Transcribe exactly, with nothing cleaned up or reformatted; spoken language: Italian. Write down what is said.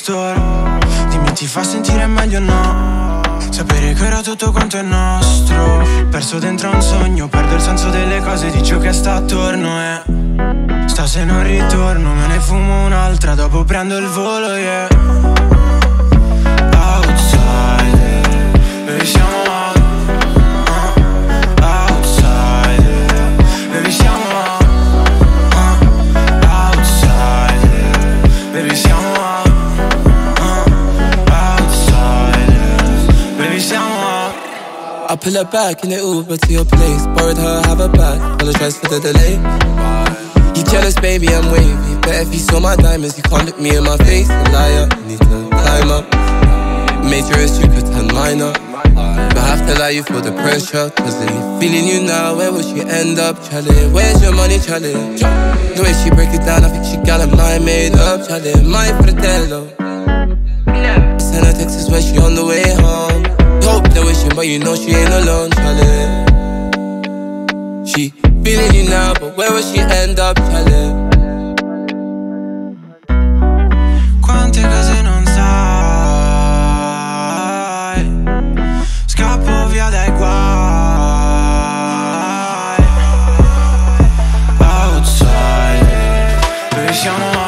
store. Dimmi, ti fa sentire meglio o no? Sapere che ora tutto quanto è nostro. Perso dentro un sogno, perdo il senso delle cose, di ciò che sta attorno. E sta se non ritorno, me ne fumo un'altra, dopo prendo il volo, yeah. Outsider, baby siamo out. uh, Outsider, baby siamo out. uh, Outsider, baby siamo out. uh, Outsiders, baby siamo out. I pull her back in the Uber to your place. Borrowed her, have her back, apologize for the delay. You jealous, baby, I'm wavy. But if you saw my diamonds, you can't look me in my face. A liar, you need to climb up. Major is you pretend minor. But I have to lie, you feel the pressure. Cause they feeling you now, where will she end up? Charlie, where's your money, Charlie? The way she break it down, I think she got her mind made up. Charlie, mine for the Dello. Send her texts when she on the way home. You hope they're wishing, but you know she ain't alone, Charlie. She feeling you now, but where will she end up, Charlie? Quante cose non sai, scappo via dai guai. Outsider, dove siamo?